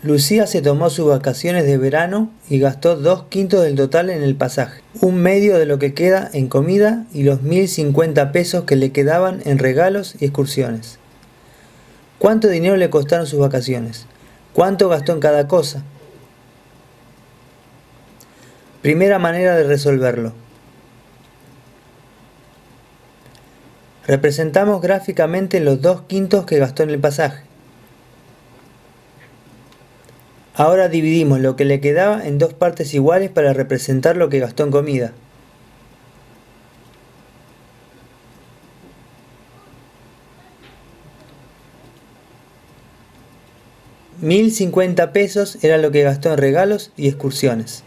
Lucía se tomó sus vacaciones de verano y gastó 2/5 del total en el pasaje, 1/2 de lo que queda en comida y los 1050 pesos que le quedaban en regalos y excursiones. ¿Cuánto dinero le costaron sus vacaciones? ¿Cuánto gastó en cada cosa? Primera manera de resolverlo. Representamos gráficamente los 2/5 que gastó en el pasaje. Ahora dividimos lo que le quedaba en dos partes iguales para representar lo que gastó en comida. $1050 pesos era lo que gastó en regalos y excursiones.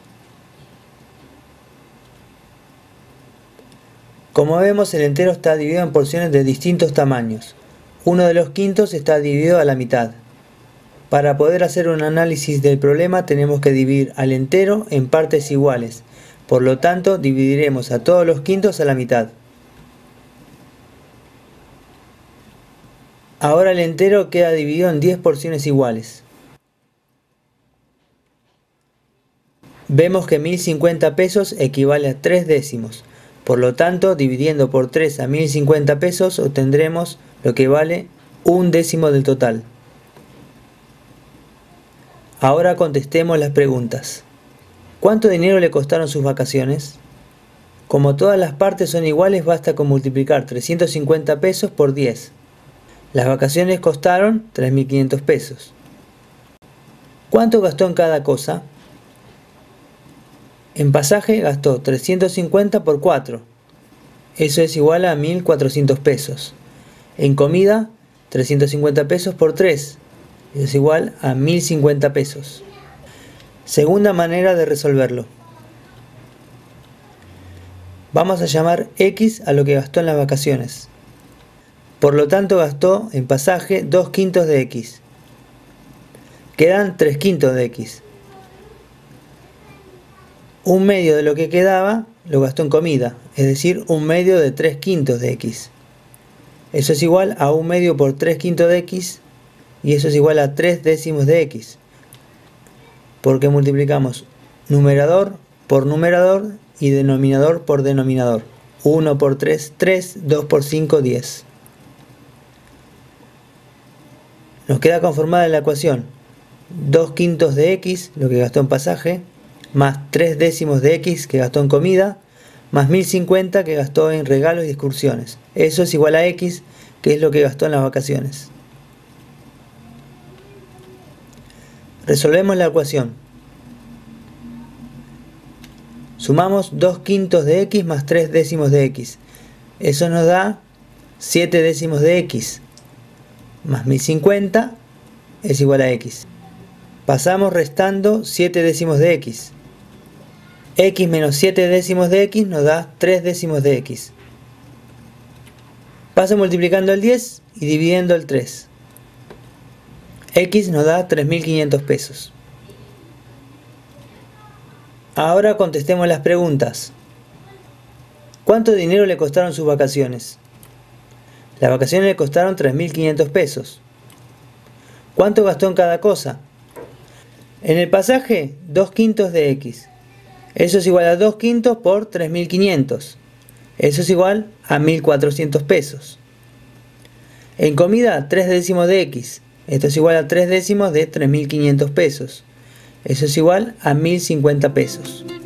Como vemos, el entero está dividido en porciones de distintos tamaños. Uno de los quintos está dividido a la mitad. Para poder hacer un análisis del problema tenemos que dividir al entero en partes iguales. Por lo tanto, dividiremos a todos los quintos a la mitad. Ahora el entero queda dividido en 10 porciones iguales. Vemos que 1050 pesos equivale a 3 décimos. Por lo tanto, dividiendo por 3 a 1050 pesos obtendremos lo que vale 1/10 del total. Ahora contestemos las preguntas. ¿Cuánto dinero le costaron sus vacaciones? Como todas las partes son iguales, basta con multiplicar 350 pesos por 10. Las vacaciones costaron 3.500 pesos. ¿Cuánto gastó en cada cosa? En pasaje gastó 350 por 4. Eso es igual a 1.400 pesos. En comida, 350 pesos por 3. Eso es igual a 1050 pesos. Segunda manera de resolverlo. Vamos a llamar X a lo que gastó en las vacaciones. Por lo tanto, gastó en pasaje 2/5 de X. Quedan 3/5 de X. 1/2 de lo que quedaba lo gastó en comida, es decir, 1/2 de 3/5 de X. Eso es igual a 1/2 por 3/5 de X. Y eso es igual a 3 décimos de X, porque multiplicamos numerador por numerador y denominador por denominador. 1 por 3, 3, 2 por 5, 10. Nos queda conformada la ecuación 2/5 de X, lo que gastó en pasaje, más 3 décimos de X que gastó en comida, más 1050 que gastó en regalos y excursiones. Eso es igual a X, que es lo que gastó en las vacaciones. Resolvemos la ecuación. Sumamos 2/5 de X más 3 décimos de X. Eso nos da 7 décimos de X. Más 1050 es igual a X. Pasamos restando 7 décimos de X. X menos 7 décimos de X nos da 3 décimos de X. Paso multiplicando el 10 y dividiendo el 3. X nos da 3.500 pesos. Ahora contestemos las preguntas. ¿Cuánto dinero le costaron sus vacaciones? Las vacaciones le costaron 3.500 pesos. ¿Cuánto gastó en cada cosa? En el pasaje, 2/5 de X. Eso es igual a 2/5 por 3.500. Eso es igual a 1.400 pesos. En comida, 3 décimos de X. Esto es igual a 3 décimos de 3.500 pesos. Eso es igual a 1.050 pesos.